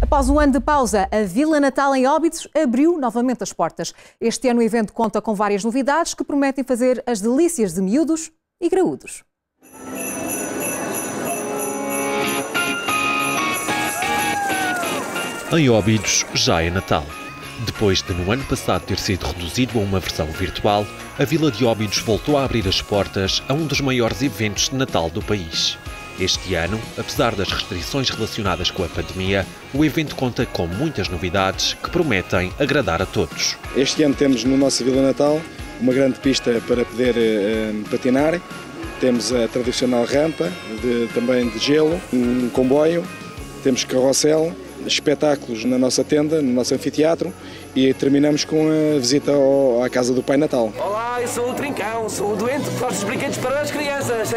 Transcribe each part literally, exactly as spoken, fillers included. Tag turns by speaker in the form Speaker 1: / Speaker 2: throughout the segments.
Speaker 1: Após um ano de pausa, a Vila Natal em Óbidos abriu novamente as portas. Este ano o evento conta com várias novidades que prometem fazer as delícias de miúdos e graúdos.
Speaker 2: Em Óbidos já é Natal. Depois de no ano passado ter sido reduzido a uma versão virtual, a Vila de Óbidos voltou a abrir as portas a um dos maiores eventos de Natal do país. Este ano, apesar das restrições relacionadas com a pandemia, o evento conta com muitas novidades que prometem agradar a todos.
Speaker 3: Este ano temos no nosso Vila Natal uma grande pista para poder uh, patinar, temos a tradicional rampa, de, também de gelo, um comboio, temos carrossel, espetáculos na nossa tenda, no nosso anfiteatro e terminamos com a visita ao, à casa do Pai Natal.
Speaker 4: Olá, eu sou o Trincão, sou o doente que faz os brinquedos para as crianças.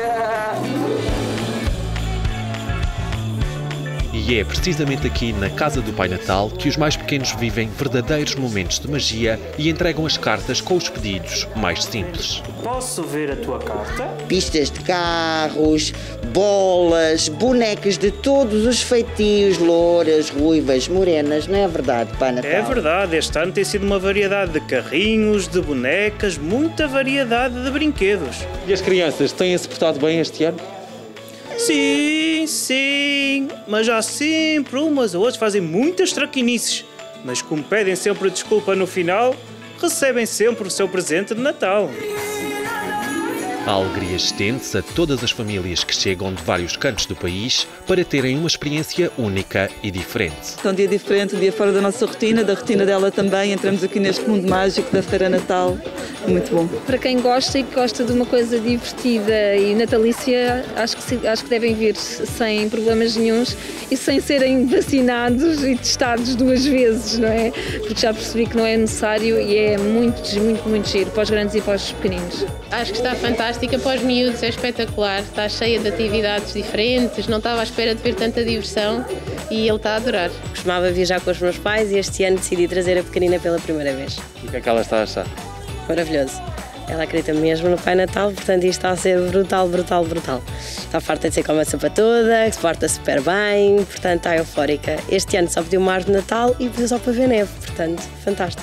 Speaker 2: E é precisamente aqui na casa do Pai Natal que os mais pequenos vivem verdadeiros momentos de magia e entregam as cartas com os pedidos mais simples.
Speaker 4: Posso ver a tua carta?
Speaker 5: Pistas de carros, bolas, bonecas de todos os feitios, louras, ruivas, morenas, não é verdade, Pai Natal?
Speaker 6: É verdade, este ano tem sido uma variedade de carrinhos, de bonecas, muita variedade de brinquedos.
Speaker 7: E as crianças têm-se portado bem este ano?
Speaker 6: Sim, sim, mas há sempre umas ou outras que fazem muitas traquinices. Mas como pedem sempre desculpa no final, recebem sempre o seu presente de Natal.
Speaker 2: A alegria estende-se a todas as famílias que chegam de vários cantos do país para terem uma experiência única e diferente.
Speaker 8: É um dia diferente, um dia fora da nossa rotina, da rotina dela também. Entramos aqui neste mundo mágico da Feira Natal. Muito bom.
Speaker 9: Para quem gosta e que gosta de uma coisa divertida e natalícia, acho que, acho que devem vir sem problemas nenhuns e sem serem vacinados e testados duas vezes, não é? Porque já percebi que não é necessário e é muito, muito, muito giro para os grandes e para os pequeninos.
Speaker 10: Acho que está fantástica para os miúdos, é espetacular, está cheia de atividades diferentes, não estava à espera de ver tanta diversão e ele está a adorar.
Speaker 11: Costumava viajar com os meus pais e este ano decidi trazer a pequenina pela primeira vez.
Speaker 7: E o que é que ela está a achar?
Speaker 11: Maravilhoso. Ela acredita mesmo no Pai Natal, portanto isto está a ser brutal, brutal, brutal. Está farta de ser com a maçã para toda, que se porta super bem, portanto está eufórica. Este ano só pediu uma árvore de Natal e pediu só para ver neve, portanto, fantástico.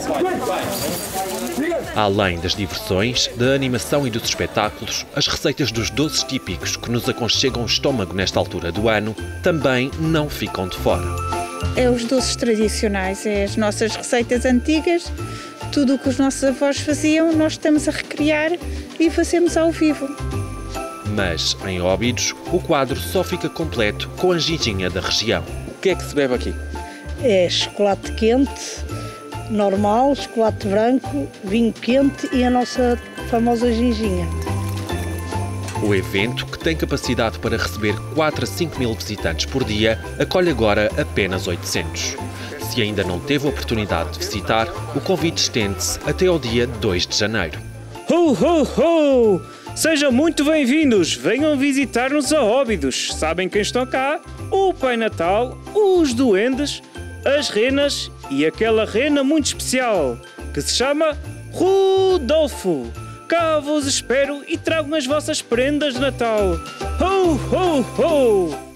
Speaker 2: Além das diversões, da animação e dos espetáculos, as receitas dos doces típicos que nos aconchegam o estômago nesta altura do ano também não ficam de fora.
Speaker 12: É os doces tradicionais, é as nossas receitas antigas, tudo o que os nossos avós faziam, nós estamos a recriar e fazemos ao vivo.
Speaker 2: Mas, em Óbidos, o quadro só fica completo com a ginginha da região.
Speaker 7: O que é que se bebe aqui?
Speaker 13: É chocolate quente, normal, chocolate branco, vinho quente e a nossa famosa ginginha.
Speaker 2: O evento, que tem capacidade para receber quatro a cinco mil visitantes por dia, acolhe agora apenas oitocentos. Se ainda não teve a oportunidade de visitar, o convite estende-se até ao dia dois de janeiro.
Speaker 6: Ho, ho, ho! Sejam muito bem-vindos! Venham visitar-nos a Óbidos. Sabem quem estão cá? O Pai Natal, os duendes, as renas e aquela rena muito especial, que se chama Rudolfo. Cá vos espero e tragam as vossas prendas de Natal. Ho, ho, ho!